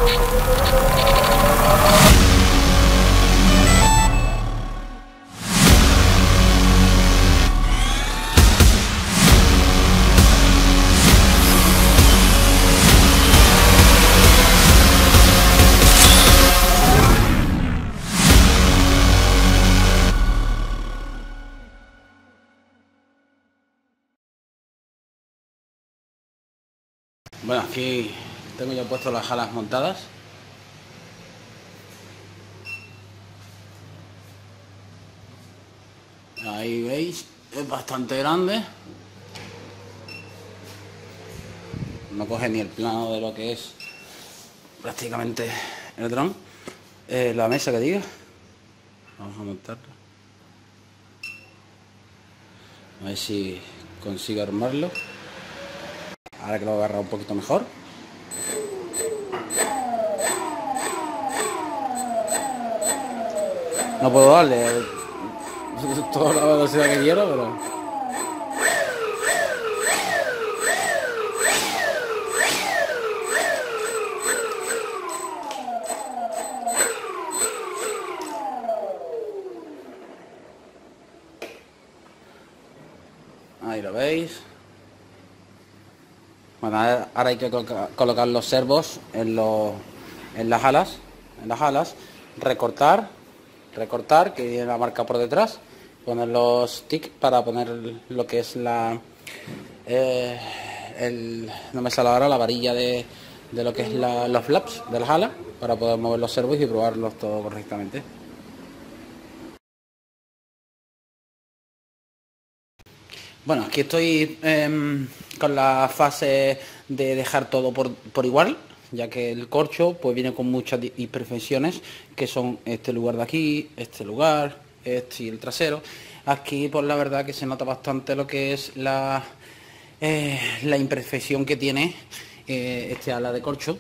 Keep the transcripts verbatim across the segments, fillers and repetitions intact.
Bueno, aquí tengo ya puesto las alas montadas. Ahí veis, es bastante grande. No coge ni el plano de lo que es prácticamente el dron. Eh, la mesa que diga. Vamos a montarla. A ver si consigo armarlo. Ahora que lo agarra un poquito mejor. No puedo darle toda la velocidad que quiero, pero... Ahí lo veis. Bueno, ahora hay que colocar los servos en, los, en las alas, en las alas, recortar, recortar, que viene la marca por detrás, poner los tics para poner lo que es la, eh, el, no me sale ahora la varilla de, de lo que es la, los flaps de las alas, para poder mover los servos y probarlos todo correctamente. Bueno, aquí estoy eh, con la fase de dejar todo por, por igual, ya que el corcho pues viene con muchas imperfecciones, que son este lugar de aquí, este lugar, este y el trasero. Aquí pues la verdad que se nota bastante lo que es la, eh, la imperfección que tiene eh, este ala de corcho.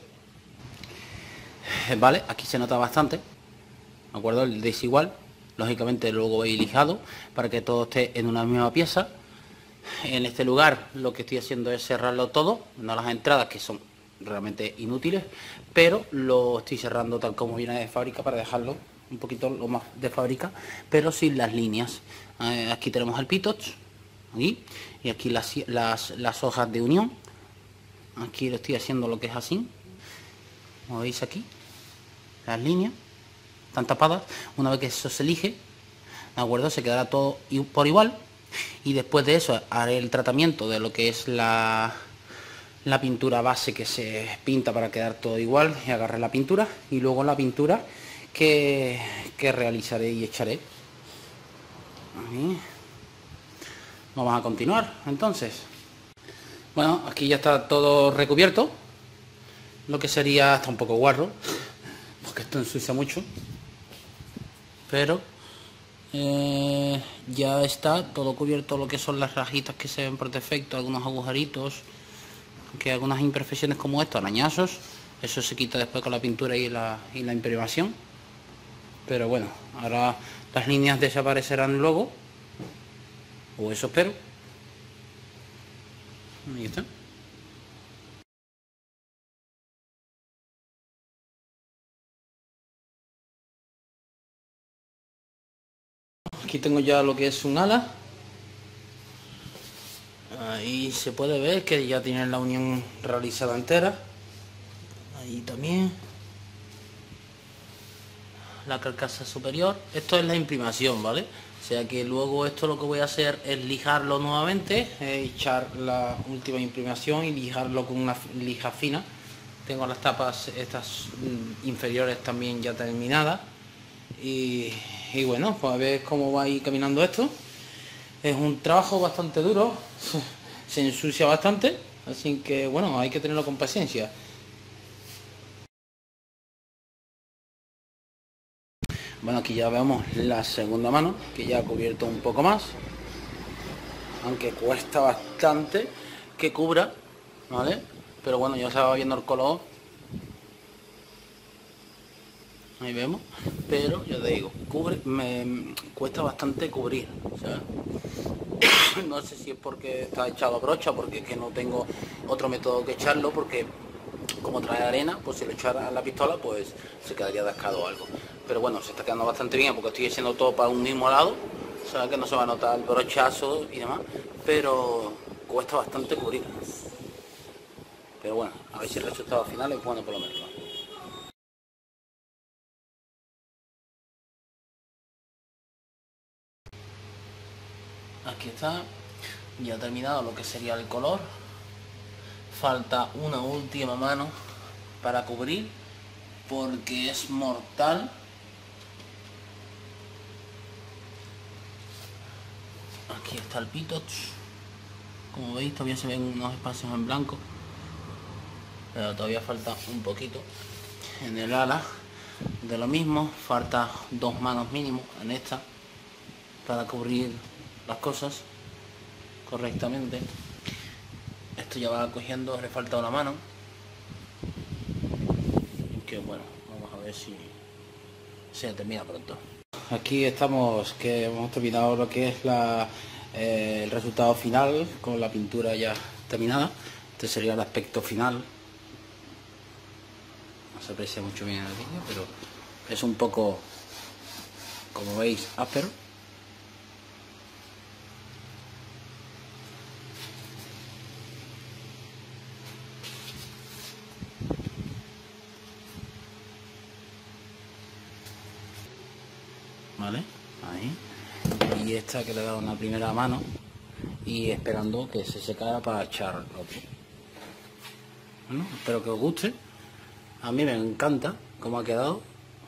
Vale, aquí se nota bastante, ¿de acuerdo? El desigual, lógicamente luego veis lijado para que todo esté en una misma pieza. En este lugar lo que estoy haciendo es cerrarlo todo, no las entradas que son realmente inútiles, pero lo estoy cerrando tal como viene de fábrica para dejarlo un poquito lo más de fábrica, pero sin las líneas. Eh, aquí tenemos el pitoch, aquí, y aquí las, las, las hojas de unión. Aquí lo estoy haciendo lo que es así, como veis aquí, las líneas están tapadas. Una vez que eso se elige, de acuerdo, se quedará todo por igual. Y después de eso haré el tratamiento de lo que es la, la pintura base que se pinta para quedar todo igual, y agarré la pintura y luego la pintura que, que realizaré y echaré. Ahí. Vamos a continuar entonces. Bueno, aquí ya está todo recubierto, lo que sería, está un poco guarro porque esto ensucia mucho, pero Eh, ya está todo cubierto, lo que son las rajitas que se ven por defecto, algunos agujeritos, que algunas imperfecciones como estos, arañazos, eso se quita después con la pintura y la, y la imprimación. Pero bueno, ahora las líneas desaparecerán luego, o eso espero. Ahí está. Aquí tengo ya lo que es un ala. Ahí se puede ver que ya tiene la unión realizada entera. Ahí también. La carcasa superior. Esto es la imprimación, ¿vale? O sea que luego esto lo que voy a hacer es lijarlo nuevamente, eh, echar la última imprimación y lijarlo con una lija fina. Tengo las tapas estas inferiores también ya terminadas. Y, y bueno, pues a ver cómo va a ir caminando esto. Es un trabajo bastante duro, se ensucia bastante, así que bueno, hay que tenerlo con paciencia. Bueno, aquí ya vemos la segunda mano, que ya ha cubierto un poco más, aunque cuesta bastante que cubra, ¿vale? Pero bueno, ya se va viendo el color. Ahí vemos, pero ya te digo, cubre, me cuesta bastante cubrir, o sea, no sé si es porque está echado a brocha, porque es que no tengo otro método que echarlo, porque como trae arena, pues si lo echara a la pistola, pues se quedaría atascado o algo. Pero bueno, se está quedando bastante bien porque estoy haciendo todo para un mismo lado, o sea que no se va a notar el brochazo y demás, pero cuesta bastante cubrir. Pero bueno, a ver si el resultado final es bueno por lo menos, ¿no? Aquí está, ya ha terminado lo que sería el color. Falta una última mano para cubrir porque es mortal. Aquí está el pitoch. Como veis, todavía se ven unos espacios en blanco, pero todavía falta un poquito. En el ala de lo mismo, falta dos manos mínimo en esta para cubrir las cosas correctamente. Esto ya va cogiendo, le falta una mano, que bueno, vamos a ver si se termina pronto. Aquí estamos, que hemos terminado lo que es la, eh, el resultado final con la pintura ya terminada. Este sería el aspecto final. No se aprecia mucho bien en el vídeo, pero es un poco, como veis, áspero. ¿Vale? Ahí. Y esta que le he dado una primera mano y esperando que se secara para echar otro. Bueno, espero que os guste. A mí me encanta cómo ha quedado.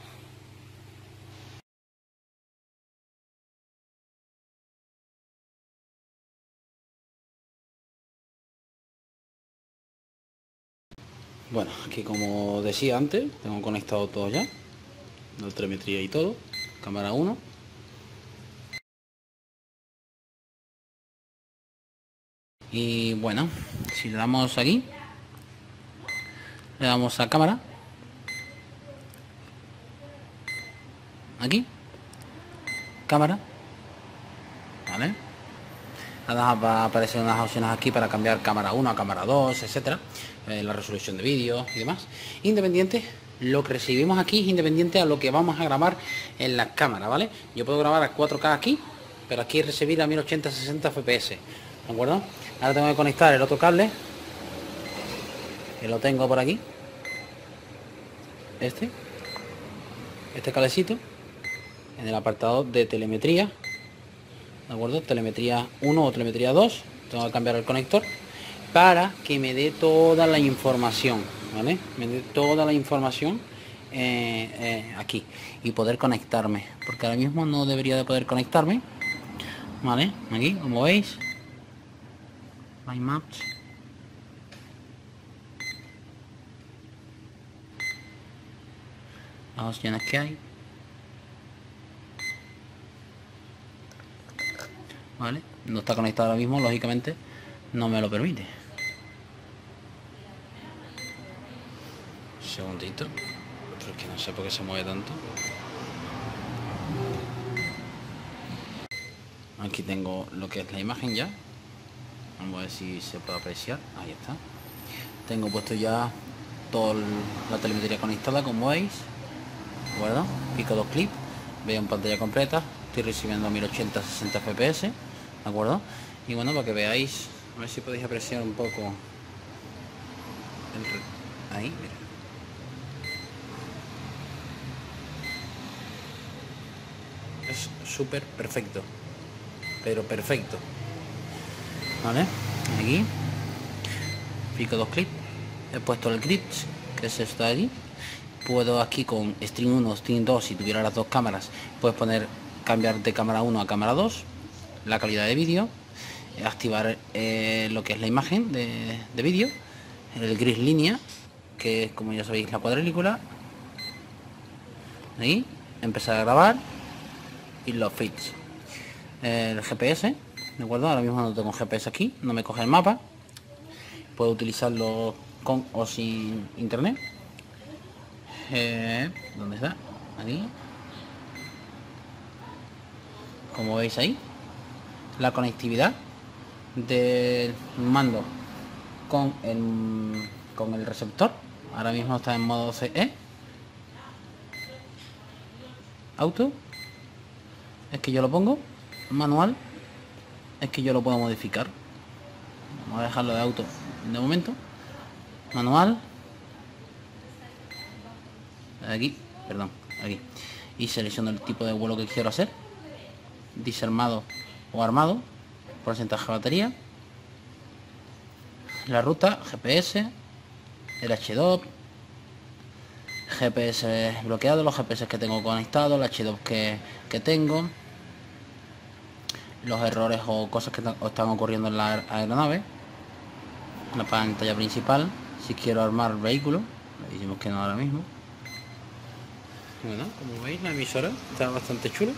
Bueno, aquí como decía antes, tengo conectado todo ya. La telemetría y todo. Cámara uno. Y bueno, si le damos aquí, le damos a cámara. Aquí. Cámara. ¿Vale? Nada, va a aparecer unas opciones aquí para cambiar cámara uno a cámara dos, etcétera. Eh, la resolución de vídeo y demás. Independiente, lo que recibimos aquí es independiente a lo que vamos a grabar en la cámara, ¿vale? Yo puedo grabar a cuatro K aquí, pero aquí recibir a mil ochenta sesenta F P S, ¿de acuerdo? Ahora tengo que conectar el otro cable, que lo tengo por aquí. Este. Este cablecito. En el apartado de telemetría. ¿De acuerdo? Telemetría uno o telemetría dos. Tengo que cambiar el conector para que me dé toda la información, ¿vale? Me dé toda la información eh, eh, aquí y poder conectarme, porque ahora mismo no debería de poder conectarme, ¿vale? Aquí, como veis, My Maps. Las opciones que hay. ¿Vale? No está conectado ahora mismo, lógicamente no me lo permite. Un segundito, porque no sé por qué se mueve tanto. Aquí tengo lo que es la imagen ya. Vamos a ver si se puede apreciar. Ahí está. Tengo puesto ya toda la telemetría conectada, como veis. ¿De acuerdo? Pico dos clips. Veo en pantalla completa. Estoy recibiendo a mil ochenta sesenta F P S. ¿De acuerdo? Y bueno, para que veáis, a ver si podéis apreciar un poco el... ahí, mira. Es súper perfecto, pero perfecto. ¿Vale? Aquí pico dos clips, he puesto el grid, que es esto de aquí. Puedo aquí con string uno, string dos, si tuviera las dos cámaras, puedes poner, cambiar de cámara uno a cámara dos, la calidad de vídeo, activar eh, lo que es la imagen de, de vídeo, el gris línea, que es, como ya sabéis, la cuadrícula. Ahí, empezar a grabar y los feeds. El G P S, ¿de acuerdo? Ahora mismo no tengo G P S aquí, no me coge el mapa. Puedo utilizarlo con o sin internet. Eh, ¿Dónde está? Aquí. Como veis ahí, la conectividad del mando con el, con el receptor, ahora mismo está en modo C E. Auto. Es que yo lo pongo. Manual. Es que yo lo puedo modificar. Vamos a dejarlo de auto de momento. Manual. Aquí, perdón, aquí. Y selecciono el tipo de vuelo que quiero hacer. Desarmado o armado. Porcentaje de batería. La ruta, G P S. El H dos. G P S bloqueado, los G P S que tengo conectados, el H dos que, que tengo. Los errores o cosas que están ocurriendo en la aeronave. La pantalla principal. Si quiero armar vehículo, le decimos que no ahora mismo. Bueno, como veis, la emisora está bastante chula.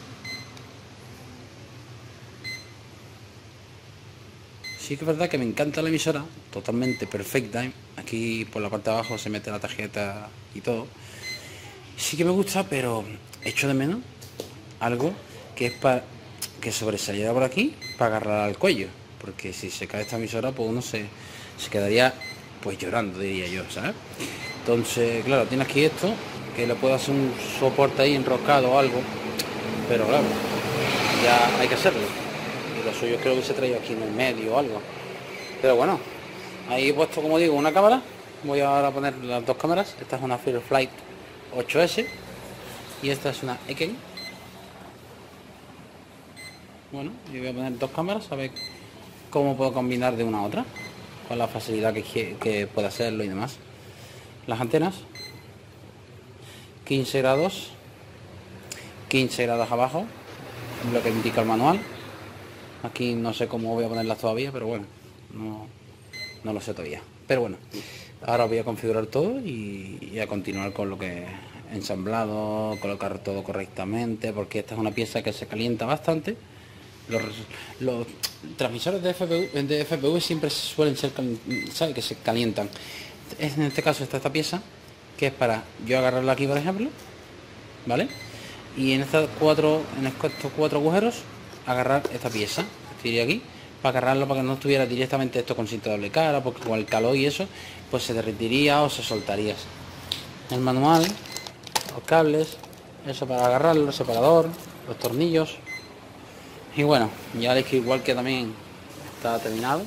Sí que es verdad que me encanta la emisora, totalmente perfecta. Aquí por la parte de abajo se mete la tarjeta y todo. Sí que me gusta, pero echo de menos algo que es para que sobresaliera por aquí para agarrar al cuello. Porque si se cae esta emisora, pues uno se, se quedaría pues llorando, diría yo, ¿sabes? Entonces, claro, tiene aquí esto, que le puedo hacer un soporte ahí enroscado o algo. Pero claro, ya hay que hacerlo. Y lo suyo creo que se traía aquí en el medio o algo. Pero bueno, ahí he puesto, como digo, una cámara. Voy ahora a poner las dos cámaras. Esta es una Firefly ocho ese y esta es una X. Bueno, yo voy a poner dos cámaras a ver cómo puedo combinar de una a otra, con la facilidad que, que pueda hacerlo y demás. Las antenas, quince grados, quince grados abajo, lo que indica el manual. Aquí no sé cómo voy a ponerlas todavía, pero bueno, no, no lo sé todavía. Pero bueno, ahora voy a configurar todo y, y a continuar con lo que he ensamblado, colocar todo correctamente, porque esta es una pieza que se calienta bastante. Los, los transmisores de F P V, de F P V siempre suelen ser, ¿sabe? Que se calientan. En este caso está esta pieza, que es para yo agarrarla aquí, por ejemplo, ¿vale? Y en estas cuatro, en estos cuatro agujeros, agarrar esta pieza, estaría aquí, para agarrarlo, para que no estuviera directamente esto con cinta doble cara, porque con el calor y eso, pues se derretiría o se soltaría. El manual, los cables, eso para agarrarlo, el separador, los tornillos. Y bueno, ya veis que igual que también está terminado.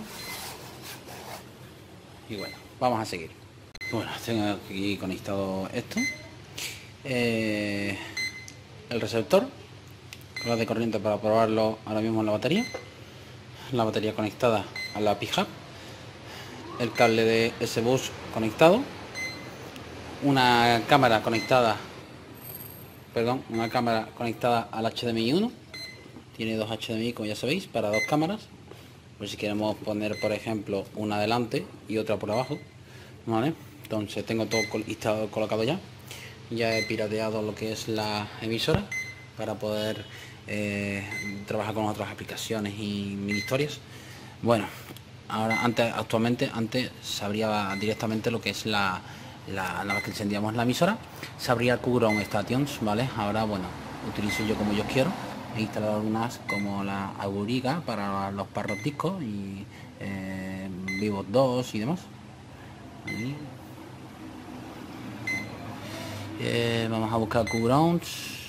Y bueno, vamos a seguir. Bueno, tengo aquí conectado esto. Eh, el receptor, con la de corriente para probarlo ahora mismo en la batería. La batería conectada a la pija. El cable de S-Bus conectado. Una cámara conectada, perdón, una cámara conectada al H D M I uno. Tiene dos H D M I, como ya sabéis, para dos cámaras. Pues si queremos poner, por ejemplo, una adelante y otra por abajo, ¿vale? Entonces tengo todo instalado, colocado ya. Ya he pirateado lo que es la emisora para poder eh, trabajar con otras aplicaciones y mil historias. Bueno, ahora antes, actualmente, antes se abría directamente lo que es la, la, la vez que encendíamos la emisora, se abría el Q-Ground Stations, ¿vale? Ahora, bueno, utilizo yo como yo quiero. He instalado algunas como la Auriga para los parros discos y eh, Vivos dos y demás. Ahí. Eh, vamos a buscar Q-Grounds.